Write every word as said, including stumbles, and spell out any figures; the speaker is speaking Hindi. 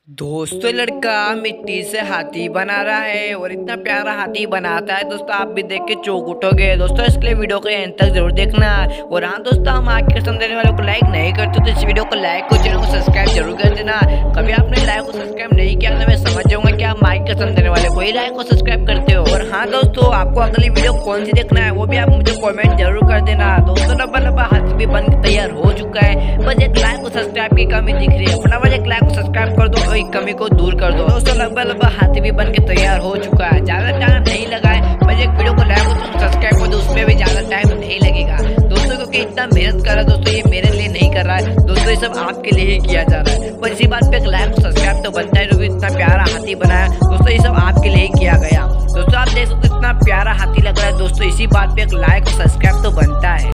दोस्तों लड़का मिट्टी से हाथी बना रहा है और इतना प्यारा हाथी बनाता है दोस्तों, आप भी देख के चौंक उठोगे। दोस्तों इसके लिए वीडियो को एंड तक जरूर देखना। और हाँ दोस्तों, हम आगे पसंद देने वालों को लाइक नहीं करते तो इस वीडियो को लाइक और चैनल को सब्सक्राइब जरूर कर देना। कभी आपने लाइक और सब्सक्राइब नहीं किया तो मैं समझ जाऊंगा कि आप माइक पसंद देने वाले को ही लाइक और सब्सक्राइब करते हो। और हाँ दोस्तों, आपको अगली वीडियो कौन सी देखना है वो भी आप मुझे कॉमेंट जरूर कर देना। दोस्तों लंबा लंबा हाथी भी बन के तैयार हो चुका है, बस एक लाइक और सब्सक्राइब की कमी दिख रही है। फटाफट एक लाइक और सब्सक्राइब कर दो और एक कमी को दूर कर दो। दोस्तों लंबा लंबा हाथी भी बन के तैयार हो चुका है, ज्यादा टाइम नहीं लगा है। बस एक वीडियो को लाइक और सब्सक्राइब कर दो, उसमें भी ज्यादा टाइम नहीं लगेगा दोस्तों, क्योंकि इतना मेहनत कर रहा है दोस्तों, ये मेरे लिए नहीं कर रहा है दोस्तों, ये सब आपके लिए ही किया जा रहा है। पर इसी बात पे एक लाइक और सब्सक्राइब तो बनता है, क्योंकि इतना प्यारा हाथी बनाया दोस्तों, ये सब आपके लिए ही किया गया। दोस्तों आप देख सकते हो इतना प्यारा हाथी लग रहा है दोस्तों, इसी बात पे एक लाइक और सब्सक्राइब तो बनता है।